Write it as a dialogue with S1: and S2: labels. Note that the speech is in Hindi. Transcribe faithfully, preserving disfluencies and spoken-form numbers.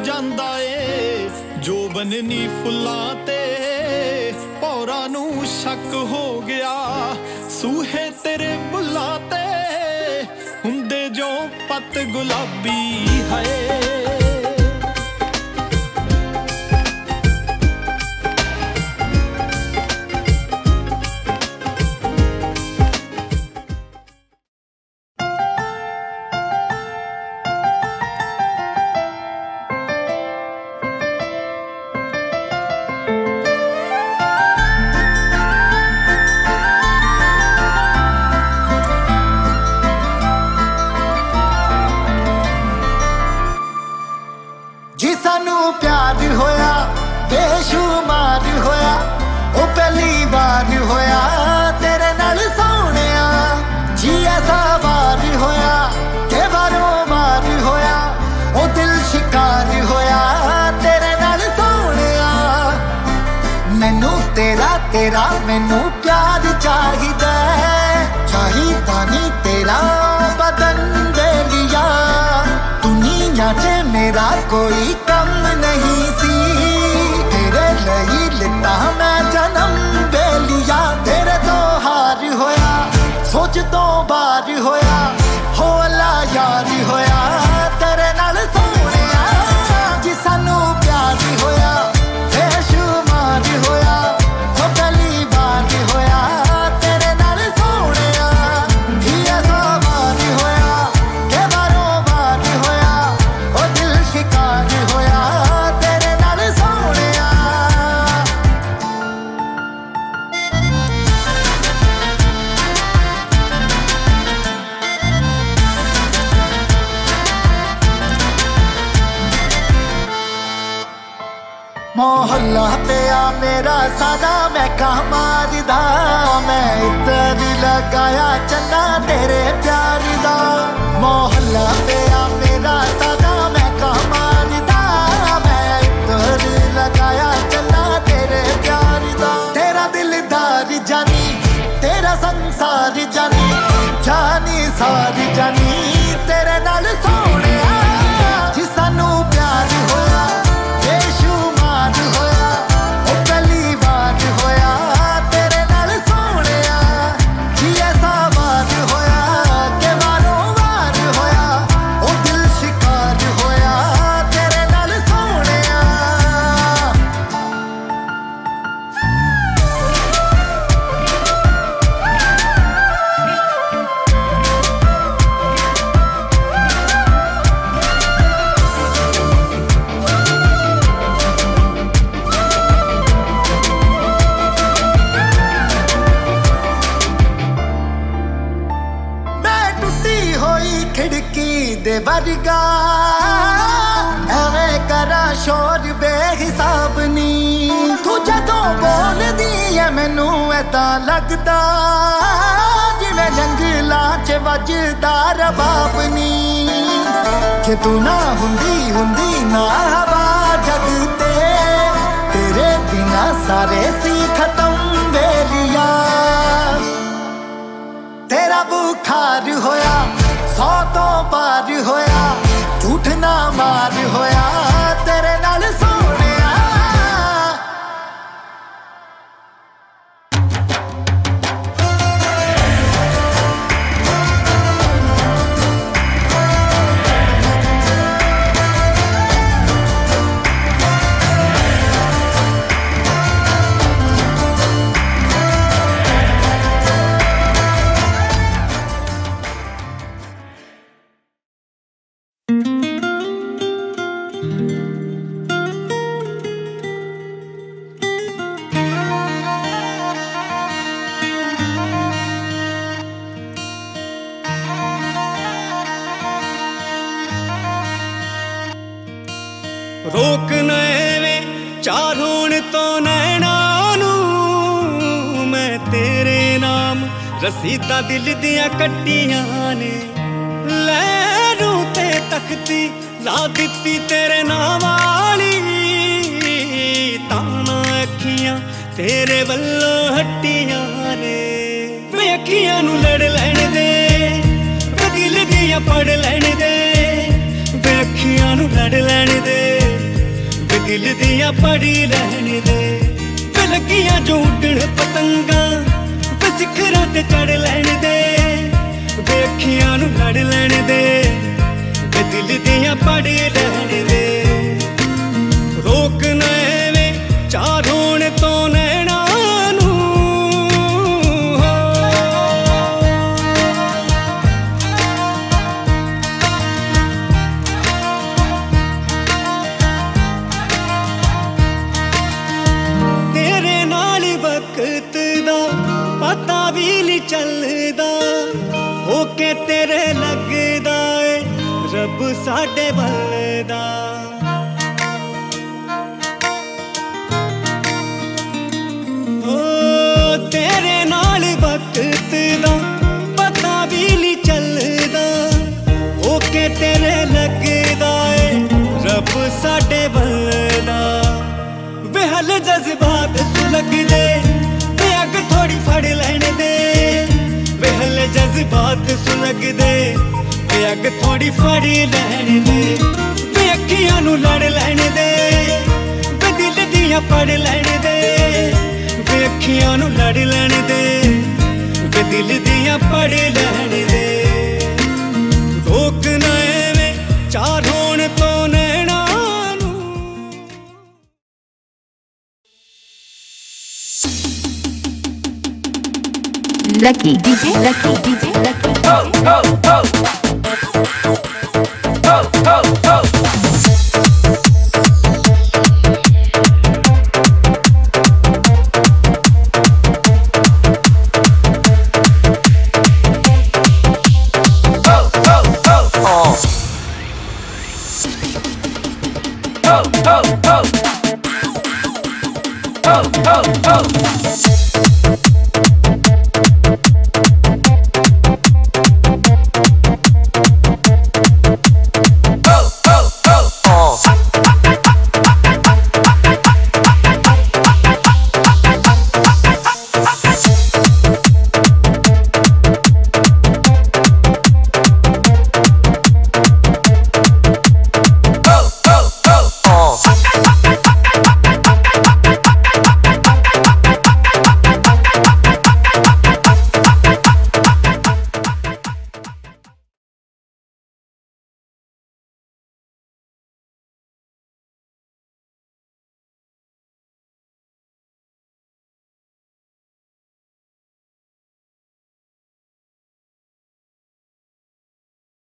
S1: ਜਾਂਦਾ ਏ ਜੋਬਨ ਨੀ ਫੁੱਲਾਂ ਤੇ ਪੌਰਾਂ ਨੂੰ ਸ਼ੱਕ ਹੋ ਗਿਆ ਸੂਹੇ ਤੇਰੇ ਬੁੱਲਾਂ ਤੇ ਹੁੰਦੇ ਜੋ ਪੱਤ ਗੁਲਾਬੀ ਹੈ तेरा मैनू प्यार चाहिदा चाहिदा नी तेरा बदन दे लिया दुनिया च मेरा कोई कम नहीं सी तेरे लई लिता मैं जन्म दे लिया तेरे तो हार होया सोच तो बार होया हो अल्लाह यार होया तेरे नाल सोहणिया जी सानू प्यार होया बेशुमार होया मोहल्ला पिया मेरा सादा मैं कहा मारदा मैं इधर लगाया चन्ना तेरे प्यार दा मोहल्ला पिया मेरा सादा मैं कहा मारदा मैं इधर लगाया चन्ना तेरे प्यार दा तेरा दिलदार जानी तेरा संसार जानी जानी सारी जानी तेरे नाल सोहणिया जी सानू प्यार होया वर्गा एवें करा शोर बेहिसाब नी तू जदों बोलदी है मैनू ऐदा लगदा जिवें जंगलां च वजदा रबाब नी कि तू ना हुंदी हुंदी ना हवा जग ते तेरे बिना सारे सी खत्म बेलिया तेरा बुखार होया सौ तो पार होया झूठ ना मार होया तेरे नाल सोहणिया
S2: रोक नए चार होण तो नैना नू मैं तेरे नाम रसीदा दिल दिया कट्टियां ने लैरू ते तकती ला दिती तेरे नाम वाली ताना अखियां तेरे वल्लों हट्टियां ने वे अखियां नू लड़ लैण दे वे दिल दियां पढ़ लैण दे वे अखियां नू लड़ लैण दे दिल दियां पड़ी रहने दे। वे लगियां जो उड्डण पतंगा वे सिखरां ते चढ़ लैण दे। वे अखियां नू लड़ लैण दे, वे दिल दियां पड़ी रहने दे। रोक ना एवें चार होण तो नैना नू। तेरे नाल वक्त दा पता भी नहीं चलदा, होके तेरे लगदा ए रब साडे बलदा। तेरे नाल वक्त दा पता भी नहीं चलदा, होके तेरे लगदा ए रब साडे बलदा। वे हल जज्बात सुलगदे, वे अग थोड़ी फड़ लैण दे। वे हल जज्बात सुलगदे, वे अग थोड़ी फड़ लैण दे। वे अखियां नू लड़ लैण दे, वे दिल दियां पढ़ लैण दे। वे अखियां नू लड़ लैण दे, वे दिल दियां पढ़ लैण दे। रोक ना एवें चार होण तो नैना नू।
S3: Lucky D J, Lucky D J, Lucky D J.
S4: Go, go, go. Go, go, go. Go, go, go.